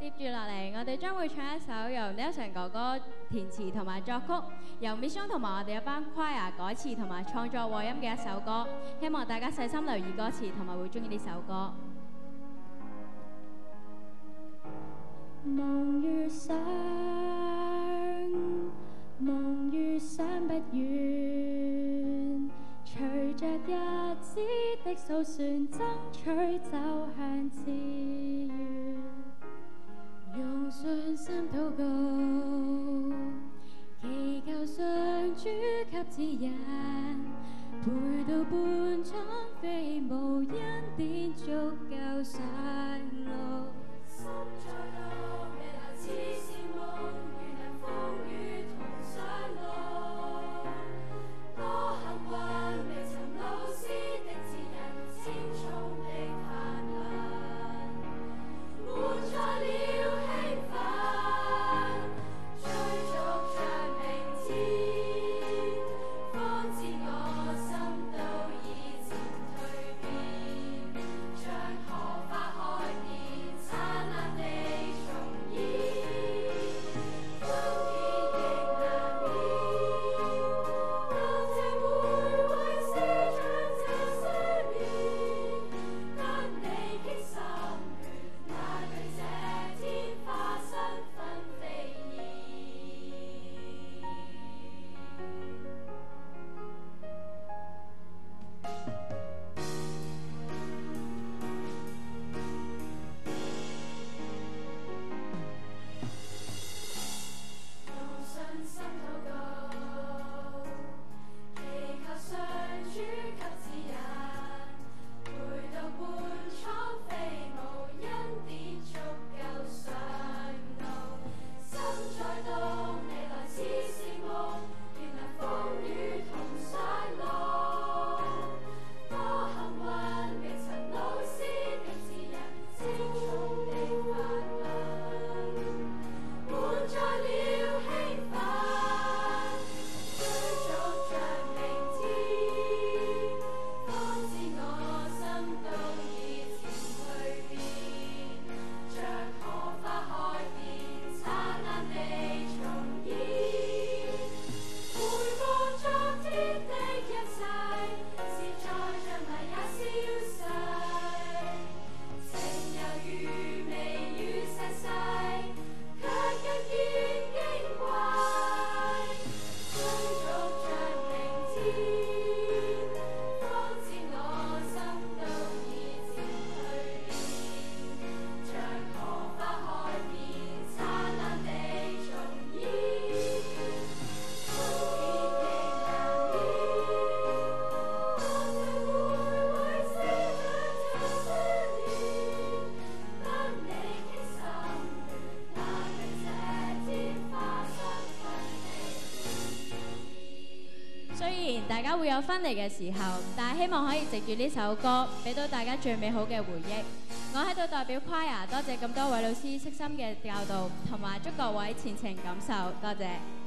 接住落嚟，我哋將會唱一首由 Nelson 哥哥填詞同埋作曲，由 Mission 同埋我哋一班 choir 改詞同埋創作和音嘅一首歌。希望大家細心留意歌詞同埋會中意呢首歌。 夢遇上，夢遇想不遠，隨着日子的數算，爭取走向自願。用信心禱告，祈求上主給指引，陪到半場飛舞，恩典足夠上路。心在動，未來似是夢，願能風雨同上路。多幸運，未曾老師的指引，千重的盼能，滿載了興奮，追逐着明天，方知我心都已漸蛻變，像荷花開遍，燦爛地重現，風結亦難免，感謝每位師長這些年，跟你傾心血，那對這天花身份飛燕。用信心禱告，祈求上主給指引，陪到半倉飛舞，恩典足夠上路。心在動，未來似是夢，願能風雨同上路。多幸運，未曾老師的指引，千重的盼能，滿載了興奮，追逐着明天，方知我心都已漸蛻變，像荷花開遍，燦爛地重現。回望昨天的一切，是在將來也消逝，情猶如微雨細細，卻更見矜貴。追逐着明天，方知我心都已漸蛻變，像荷花開遍，燦爛地重現，風結亦難免，感謝每位師長這些年，跟你傾心血，那對這天花身份飛燕。 雖然大家會有分離嘅時候，但係希望可以藉住呢首歌，俾到大家最美好嘅回憶。我喺度代表 choir 多謝咁多位老師悉心嘅教導，同埋祝各位前程錦繡，多謝。